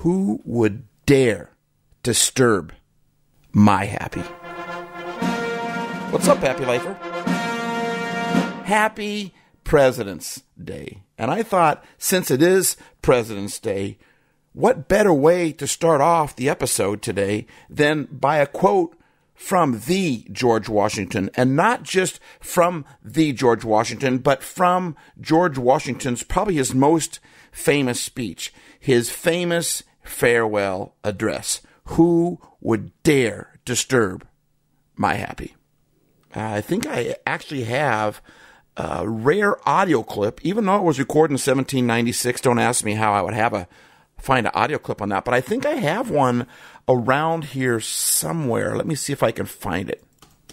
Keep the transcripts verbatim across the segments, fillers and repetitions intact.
Who would dare disturb my happy? What's up, Happy Lifer? Happy President's Day. And I thought, since it is President's Day, what better way to start off the episode today than by a quote from the George Washington, and not just from the George Washington, but from George Washington's, probably his most famous speech, his famous farewell address. Who would dare disturb my happy? Uh, I think I actually have a rare audio clip, even though it was recorded in seventeen ninety-six. Don't ask me how I would have a find an audio clip on that, but I think I have one around here somewhere. Let me see if I can find it.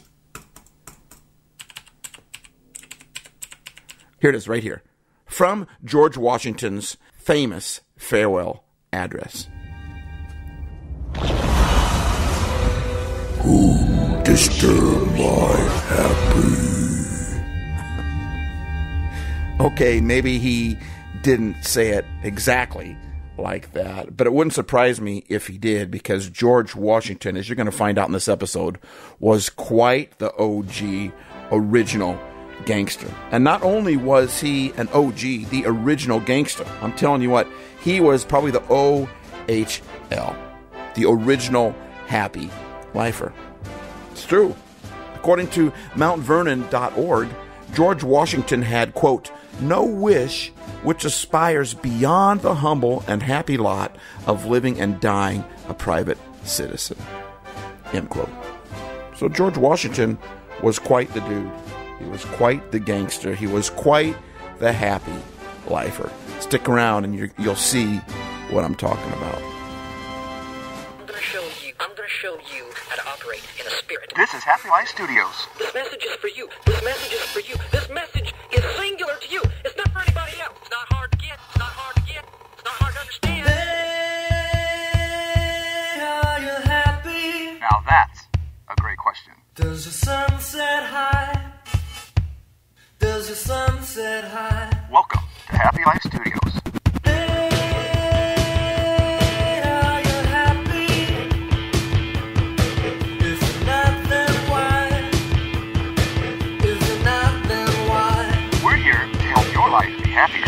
Here it is, right here. From George Washington's famous farewell address. Who disturbed my happy? Okay, maybe he didn't say it exactly like that, but it wouldn't surprise me if he did, because George Washington, as you're going to find out in this episode, was quite the O G original gangster. And not only was he an O G, the original gangster, I'm telling you what, he was probably the O H L, the original happy lifer. It's true. According to Mount Vernon dot org, George Washington had, quote, no wish which aspires beyond the humble and happy lot of living and dying a private citizen, end quote. So George Washington was quite the dude. He was quite the gangster. He was quite the happy lifer. Stick around and you're, you'll see what I'm talking about. I'm going to show you. I'm going to show you how to operate in a spirit. This is HappyLifeStudios. This message is for you. This message is for you. This message is singular to you. It's not for anybody else. It's not hard to get. It's not hard to get. It's not hard to understand. Hey, are you happy? Now that's a great question. Does your sun set high? Does your sun set high? Welcome to HappyLifeStudios. Happier.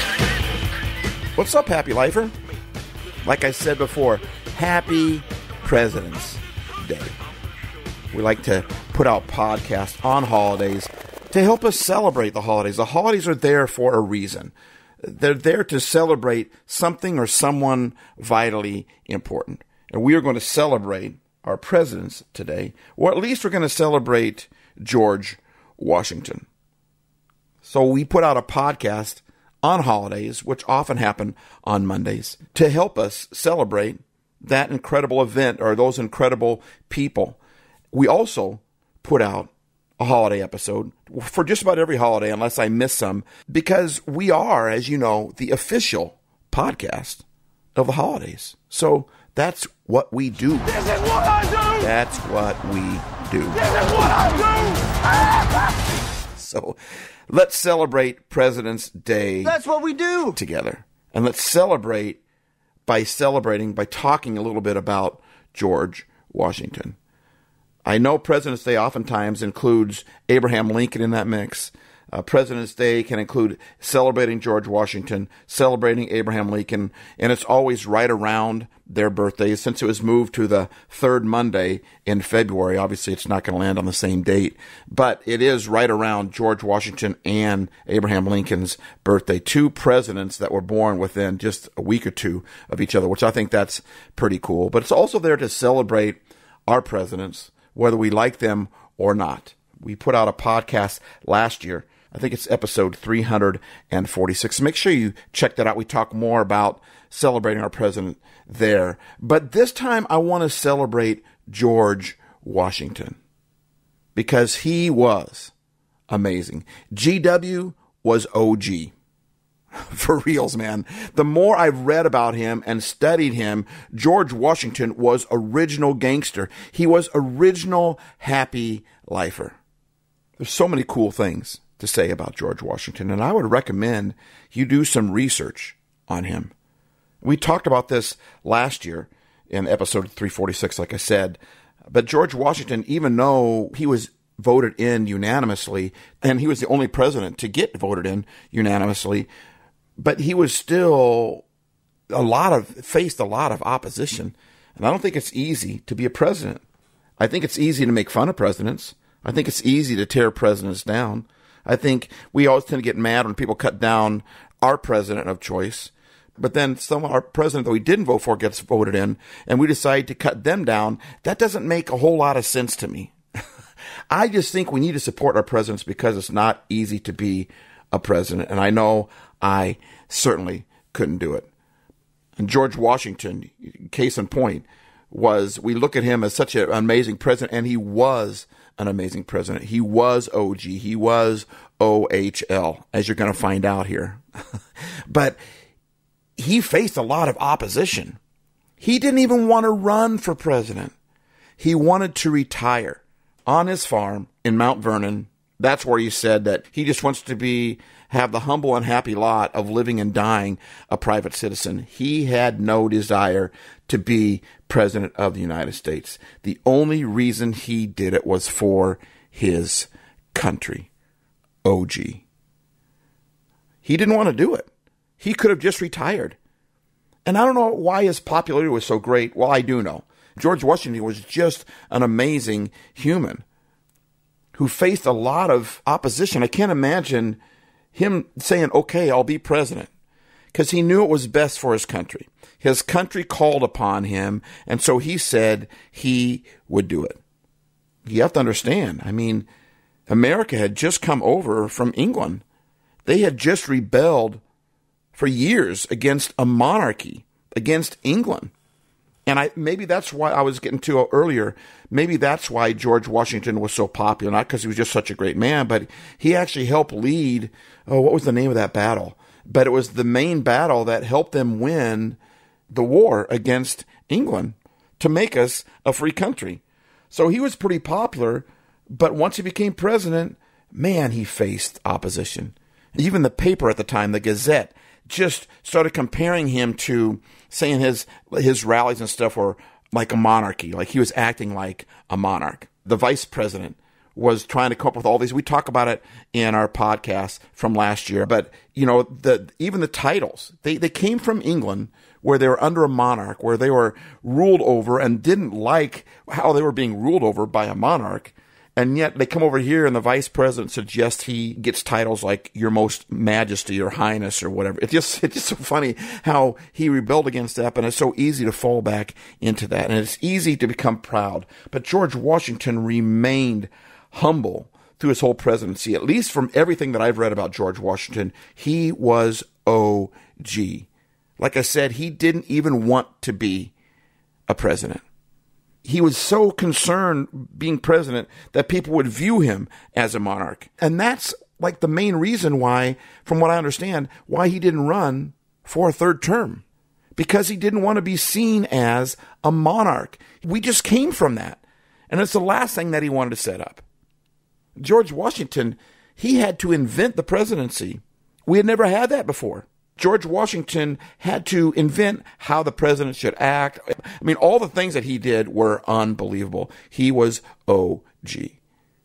What's up, Happy Lifer? Like I said before, Happy President's Day. We like to put out podcasts on holidays to help us celebrate the holidays. The holidays are there for a reason. They're there to celebrate something or someone vitally important. And we are going to celebrate our presidents today, or at least we're going to celebrate George Washington. So we put out a podcast on holidays, which often happen on Mondays, to help us celebrate that incredible event or those incredible people. We also put out a holiday episode for just about every holiday, unless I miss some, because we are, as you know, the official podcast of the holidays. So that's what we do. This is what I do! That's what we do. This is what I do! So let's celebrate President's Day. That's what we do together. And let's celebrate by celebrating, by talking a little bit about George Washington. I know President's Day oftentimes includes Abraham Lincoln in that mix. Uh, President's Day can include celebrating George Washington, celebrating Abraham Lincoln, and it's always right around their birthdays. Since it was moved to the third Monday in February, obviously it's not going to land on the same date, but it is right around George Washington and Abraham Lincoln's birthday. Two presidents that were born within just a week or two of each other, which I think that's pretty cool. But it's also there to celebrate our presidents, whether we like them or not. We put out a podcast last year. I think it's episode three hundred forty-six. Make sure you check that out. We talk more about celebrating our president there. But this time I want to celebrate George Washington because he was amazing. G W was O G. For reals, man. The more I've read about him and studied him, George Washington was original gangster. He was original happy lifer. There's so many cool things to say about George Washington, and I would recommend you do some research on him. We talked about this last year in episode three forty-six, like I said. But George Washington, even though he was voted in unanimously, and he was the only president to get voted in unanimously, but he was still a lot of, faced a lot of opposition. And I don't think it's easy to be a president. I think it's easy to make fun of presidents. I think it's easy to tear presidents down. I think we always tend to get mad when people cut down our president of choice. But then some our president that we didn't vote for gets voted in, and we decide to cut them down. That doesn't make a whole lot of sense to me. I just think we need to support our presidents because it's not easy to be a president. And I know I certainly couldn't do it. And George Washington, case in point, was, we look at him as such an amazing president, and he was an amazing president. He was O G. He was O H L, as you're going to find out here. But he faced a lot of opposition. He didn't even want to run for president. He wanted to retire on his farm in Mount Vernon. That's where he said that he just wants to be, have the humble and happy lot of living and dying a private citizen. He had no desire to be president of the United States. The only reason he did it was for his country. O G. He didn't want to do it. He could have just retired. And I don't know why his popularity was so great. Well, I do know. George Washington was just an amazing human who faced a lot of opposition. I can't imagine him saying, okay, I'll be president, because he knew it was best for his country. His country called upon him, and so he said he would do it. You have to understand, I mean, America had just come over from England. They had just rebelled for years against a monarchy, against England. And I maybe that's why I was getting to earlier. Maybe that's why George Washington was so popular, not because he was just such a great man, but he actually helped lead, oh, what was the name of that battle? But it was the main battle that helped them win the war against England to make us a free country. So he was pretty popular, but once he became president, man, he faced opposition. Even the paper at the time, the Gazette, just started comparing him to, saying his his rallies and stuff were like a monarchy, like he was acting like a monarch. The vice president was trying to come up with all these. We talk about it in our podcast from last year, but you know, the even the titles, they, they came from England, where they were under a monarch, where they were ruled over and didn't like how they were being ruled over by a monarch. And yet they come over here and the vice president suggests he gets titles like Your Most Majesty or Highness or whatever. It's just, it's just so funny how he rebelled against that, but it's so easy to fall back into that. And it's easy to become proud. But George Washington remained humble through his whole presidency. At least from everything that I've read about George Washington, he was O G. Like I said, he didn't even want to be a president. He was so concerned being president that people would view him as a monarch. And that's like the main reason why, from what I understand, why he didn't run for a third term. Because he didn't want to be seen as a monarch. We just came from that. And it's the last thing that he wanted to set up. George Washington, he had to invent the presidency. We had never had that before. George Washington had to invent how the president should act. I mean, all the things that he did were unbelievable. He was O G.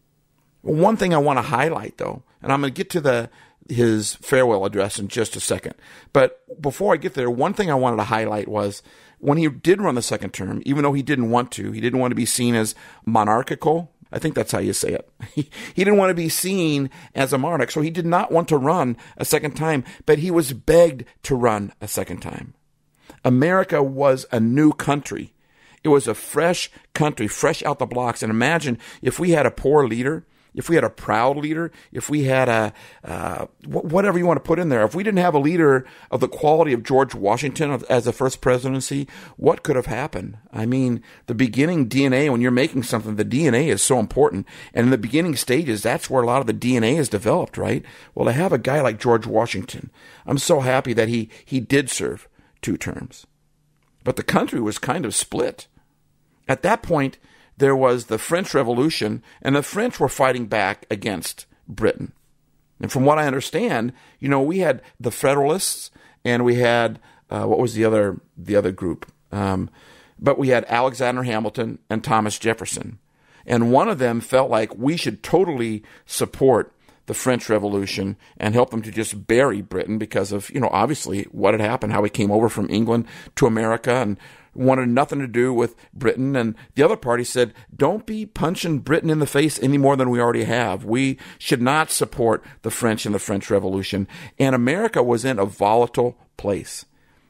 One thing I want to highlight, though, and I'm going to get to the his farewell address in just a second. But before I get there, one thing I wanted to highlight was when he did run the second term, even though he didn't want to, he didn't want to be seen as monarchical. I think that's how you say it. He, he didn't want to be seen as a monarch, so he did not want to run a second time, but he was begged to run a second time. America was a new country. It was a fresh country, fresh out the blocks. And imagine if we had a poor leader, if we had a proud leader, if we had a, uh, whatever you want to put in there, if we didn't have a leader of the quality of George Washington as the first presidency, what could have happened? I mean, the beginning D N A, when you're making something, the D N A is so important. And in the beginning stages, that's where a lot of the D N A is developed, right? Well, to have a guy like George Washington, I'm so happy that he, he did serve two terms. But the country was kind of split. At that point, there was the French Revolution, and the French were fighting back against Britain. And from what I understand, you know, we had the Federalists, and we had uh, what was the other the other group? Um, but we had Alexander Hamilton and Thomas Jefferson. And one of them felt like we should totally support the French Revolution and help them to just bury Britain because of, you know, obviously what had happened, how he came over from England to America and wanted nothing to do with Britain. And the other party said, don't be punching Britain in the face any more than we already have. We should not support the French and the French Revolution. And America was in a volatile place.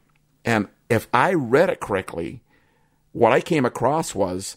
And if I read it correctly, what I came across was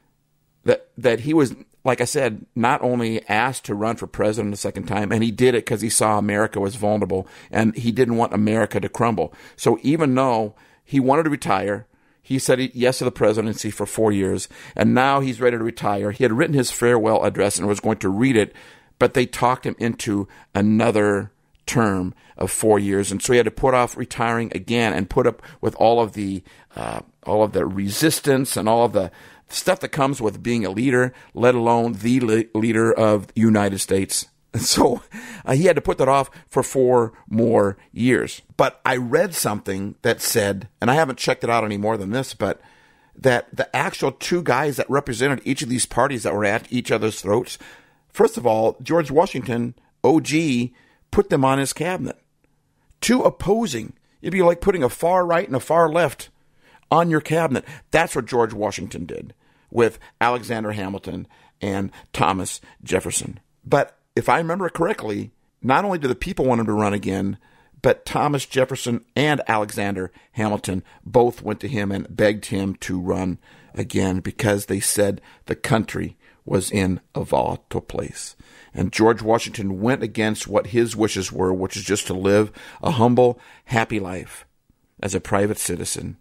that that he was, like I said, not only asked to run for president a second time, and he did it because he saw America was vulnerable, and he didn't want America to crumble. So even though he wanted to retire, he said yes to the presidency for four years, and now he's ready to retire. He had written his farewell address and was going to read it, but they talked him into another term of four years, and so he had to put off retiring again and put up with all of the uh, all of the resistance and all of the stuff that comes with being a leader, let alone the le- leader of the United States. And so uh, he had to put that off for four more years. But I read something that said, and I haven't checked it out any more than this, but that the actual two guys that represented each of these parties that were at each other's throats, first of all, George Washington, O G, put them on his cabinet. Two opposing. It'd be like putting a far right and a far left on your cabinet. That's what George Washington did with Alexander Hamilton and Thomas Jefferson. But if I remember correctly, not only did the people want him to run again, but Thomas Jefferson and Alexander Hamilton both went to him and begged him to run again because they said the country was in a volatile place. And George Washington went against what his wishes were, which is just to live a humble, happy life as a private citizen.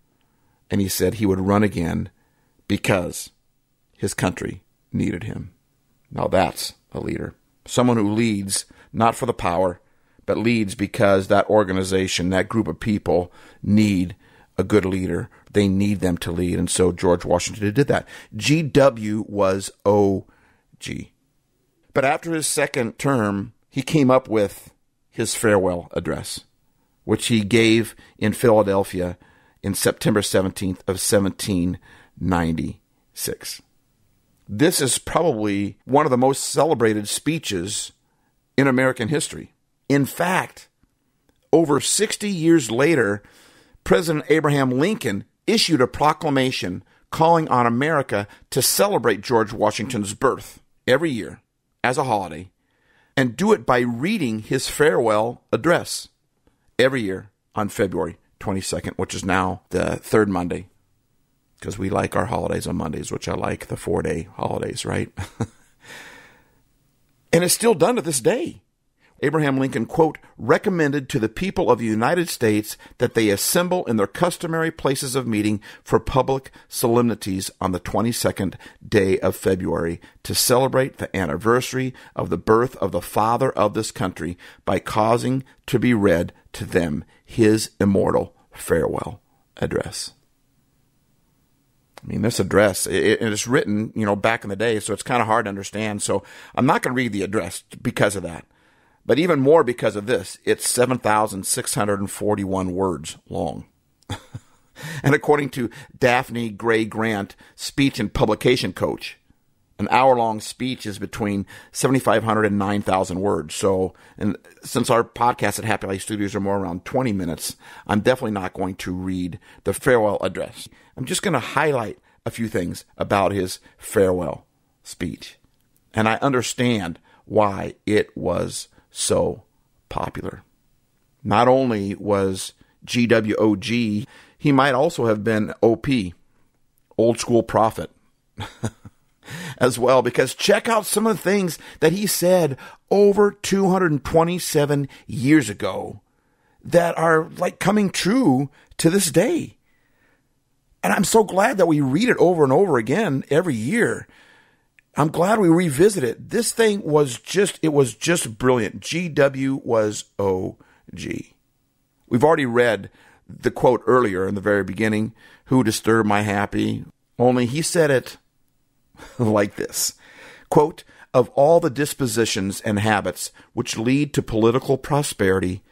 And he said he would run again because his country needed him. Now that's a leader. Someone who leads not for the power, but leads because that organization, that group of people need a good leader. They need them to lead. And so George Washington did that. G W was O G. But after his second term, he came up with his farewell address, which he gave in Philadelphia in September seventeenth of seventeen ninety-six. This is probably one of the most celebrated speeches in American history. In fact, over sixty years later, President Abraham Lincoln issued a proclamation calling on America to celebrate George Washington's birth every year as a holiday, and do it by reading his farewell address every year on February twenty-second, which is now the third Monday, because we like our holidays on Mondays, which I like the four-day holidays, right? And it's still done to this day. Abraham Lincoln, quote, recommended to the people of the United States that they assemble in their customary places of meeting for public solemnities on the twenty-second day of February to celebrate the anniversary of the birth of the father of this country by causing to be read to them his immortal farewell address. I mean, this address, it, it is written, you know, back in the day, so it's kind of hard to understand. So I'm not going to read the address because of that. But even more because of this, it's seven thousand six hundred forty-one words long. And according to Daphne Gray Grant, speech and publication coach, an hour-long speech is between seventy-five hundred and nine thousand words. So, and since our podcasts at Happy Life Studios are more around twenty minutes, I'm definitely not going to read the farewell address. I'm just going to highlight a few things about his farewell speech. And I understand why it was so popular. Not only was G W O G, he might also have been O P, Old School Prophet, as well, because check out some of the things that he said over two hundred twenty-seven years ago that are like coming true to this day. And I'm so glad that we read it over and over again every year. I'm glad we revisit it. This thing was just, it was just brilliant. G W was O G. We've already read the quote earlier in the very beginning, who disturbed my happy? Only he said it like this, quote, of all the dispositions and habits which lead to political prosperity,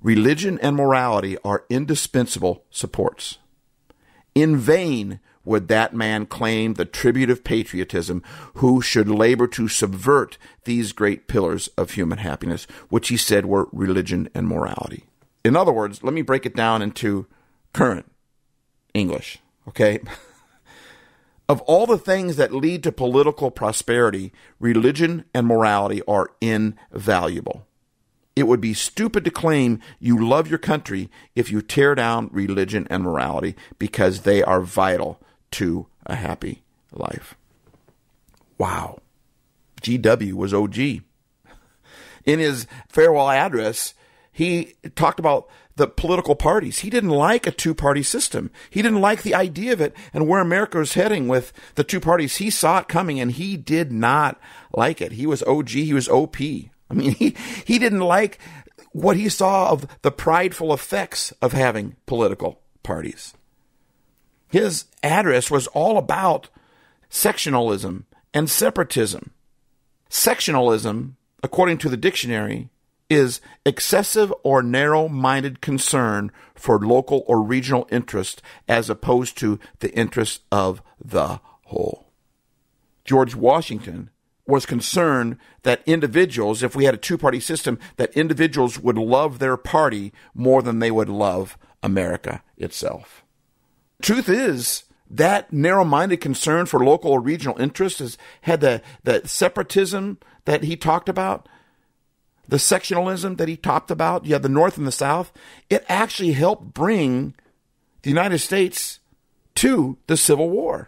Religion and morality are indispensable supports. In vain would that man claim the tribute of patriotism who should labor to subvert these great pillars of human happiness, which he said were religion and morality. In other words, let me break it down into current English, okay? Of all the things that lead to political prosperity, religion and morality are invaluable. It would be stupid to claim you love your country if you tear down religion and morality, because they are vital to a happy life. Wow. G W was O G. In his farewell address, he talked about the political parties. He didn't like a two-party system. He didn't like the idea of it and where America was heading with the two parties. He saw it coming, and he did not like it. He was O G. He was O P. I mean, he, he didn't like what he saw of the prideful effects of having political parties. His address was all about sectionalism and separatism. Sectionalism, according to the dictionary, is excessive or narrow-minded concern for local or regional interest as opposed to the interests of the whole. George Washington was concerned that individuals, if we had a two-party system, that individuals would love their party more than they would love America itself. Truth is, that narrow-minded concern for local or regional interests has had the, the separatism that he talked about, the sectionalism that he talked about, you have the North and the South. It actually helped bring the United States to the Civil War.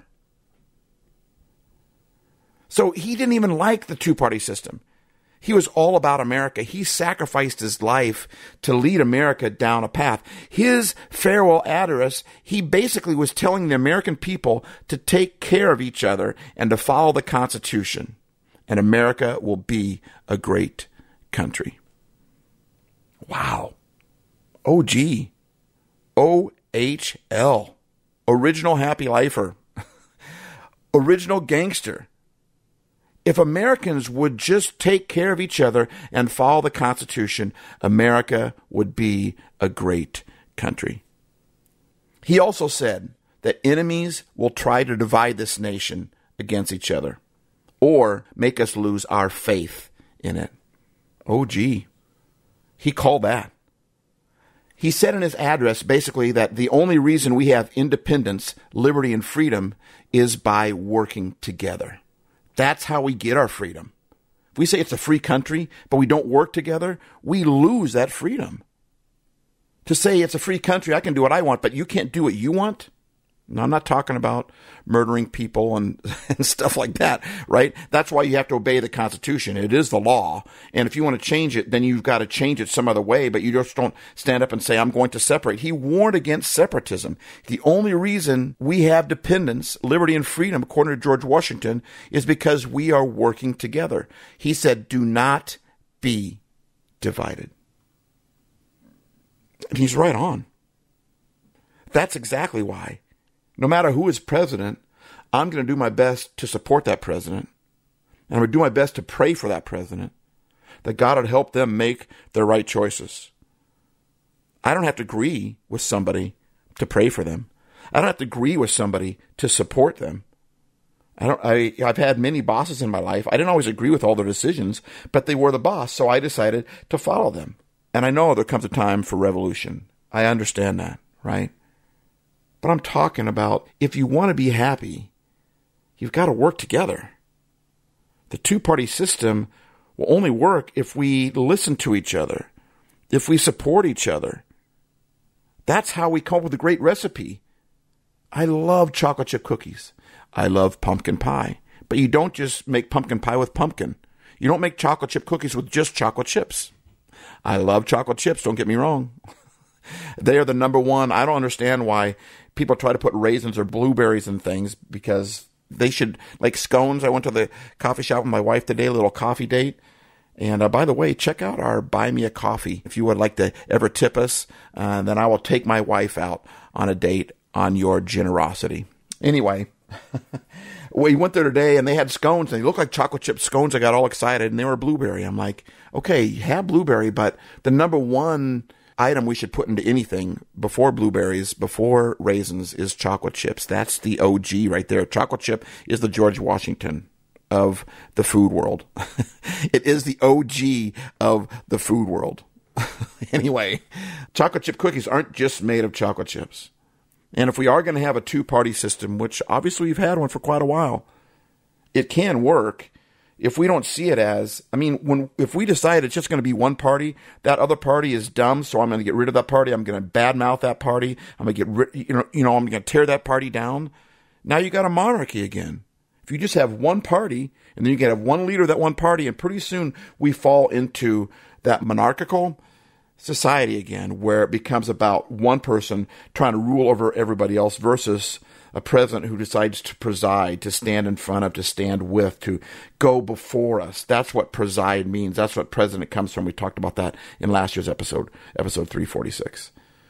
So he didn't even like the two-party system. He was all about America. He sacrificed his life to lead America down a path. His farewell address, he basically was telling the American people to take care of each other and to follow the Constitution. And America will be a great country. Wow. O G. O H L. Original happy lifer. Original gangster. If Americans would just take care of each other and follow the Constitution, America would be a great country. He also said that enemies will try to divide this nation against each other or make us lose our faith in it. Oh, gee. He called that. He said in his address basically that the only reason we have independence, liberty, and freedom is by working together. That's how we get our freedom. If we say it's a free country, but we don't work together, we lose that freedom. To say it's a free country, I can do what I want, but you can't do what you want? No, I'm not talking about murdering people and, and stuff like that, right? That's why you have to obey the Constitution. It is the law. And if you want to change it, then you've got to change it some other way, but you just don't stand up and say, I'm going to separate. He warned against separatism. The only reason we have dependence, liberty, and freedom, according to George Washington, is because we are working together. He said, do not be divided. And he's right on. That's exactly why. No matter who is president, I'm going to do my best to support that president. And I'm going to do my best to pray for that president, that God would help them make the right choices. I don't have to agree with somebody to pray for them. I don't have to agree with somebody to support them. I don't, I, I've had many bosses in my life. I didn't always agree with all their decisions, but they were the boss, so I decided to follow them. And I know there comes a time for revolution. I understand that, right? But I'm talking about if you want to be happy, you've got to work together. The two-party system will only work if we listen to each other, if we support each other. That's how we come up with a great recipe. I love chocolate chip cookies. I love pumpkin pie. But you don't just make pumpkin pie with pumpkin. You don't make chocolate chip cookies with just chocolate chips. I love chocolate chips, don't get me wrong. They are the number one. I don't understand why people try to put raisins or blueberries in things, because they should, like scones. I went to the coffee shop with my wife today, a little coffee date. And uh, by the way, check out our Buy Me a Coffee. If you would like to ever tip us, uh, then I will take my wife out on a date on your generosity. Anyway, we went there today and they had scones and they looked like chocolate chip scones. I got all excited and they were blueberry. I'm like, okay, have blueberry, but the number one item we should put into anything before blueberries, before raisins, is chocolate chips. That's the O G right there. Chocolate chip is the George Washington of the food world. It is the O G of the food world. Anyway, chocolate chip cookies aren't just made of chocolate chips. And if we are going to have a two-party system, which obviously we've had one for quite a while, it can work if we don't see it as, I mean, when if we decide it's just going to be one party, that other party is dumb, so I'm going to get rid of that party. I'm going to badmouth that party. I'm going to get rid, you know, you know, I'm going to tear that party down. Now you got a monarchy again. If you just have one party, and then you can have one leader of that one party, and pretty soon we fall into that monarchical society again, where it becomes about one person trying to rule over everybody else versus a president who decides to preside, to stand in front of, to stand with, to go before us. That's what preside means. That's what president comes from. We talked about that in last year's episode, episode three forty-six.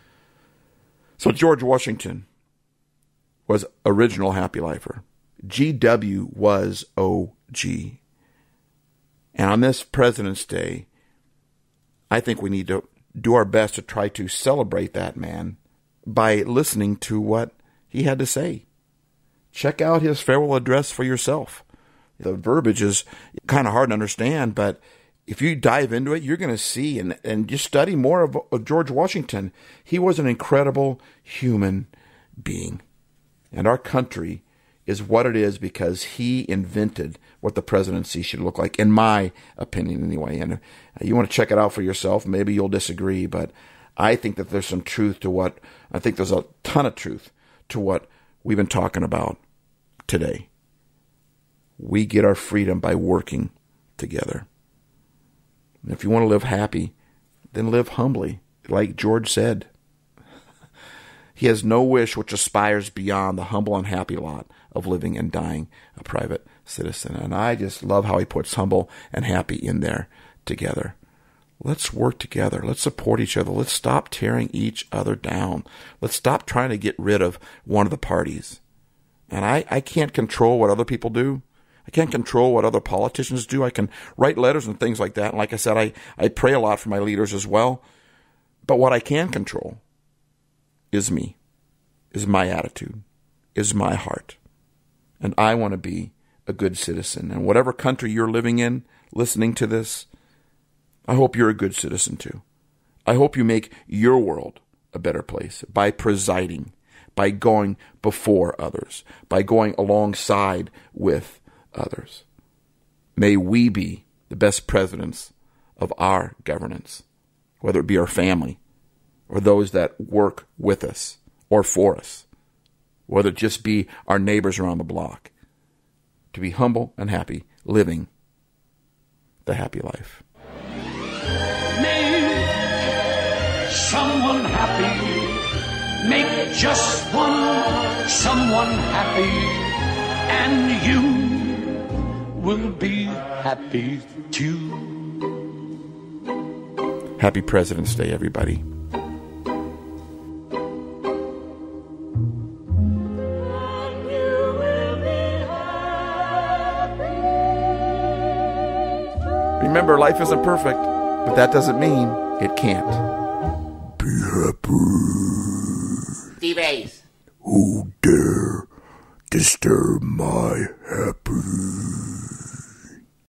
So George Washington was original Happy Lifer. G W was O G. And on this President's Day, I think we need to do our best to try to celebrate that man by listening to what he had to say. Check out his farewell address for yourself. The verbiage is kind of hard to understand, but if you dive into it, you're going to see and, and just study more of, of George Washington. He was an incredible human being. And our country is what it is because he invented what the presidency should look like, in my opinion anyway. And you want to check it out for yourself. Maybe you'll disagree, but I think that there's some truth to what, I think there's a ton of truth to what we've been talking about today. We get our freedom by working together. And if you want to live happy, then live humbly, like George said. He has no wish which aspires beyond the humble and happy lot of living and dying a private citizen. And I just love how he puts humble and happy in there together. Let's work together. Let's support each other. Let's stop tearing each other down. Let's stop trying to get rid of one of the parties. And I, I can't control what other people do. I can't control what other politicians do. I can write letters and things like that. And like I said, I, I pray a lot for my leaders as well. But what I can control is me, is my attitude, is my heart. And I want to be a good citizen. And whatever country you're living in, listening to this, I hope you're a good citizen too. I hope you make your world a better place by presiding, by going before others, by going alongside with others. May we be the best presidents of our governance, whether it be our family or those that work with us or for us, whether it just be our neighbors around the block, to be humble and happy, living the happy life. Make someone happy, make just one someone happy, and you will be happy too. Happy President's Day, everybody. Remember, life isn't perfect, but that doesn't mean it can't. Be happy. StevoHays. Who dare disturb my happy?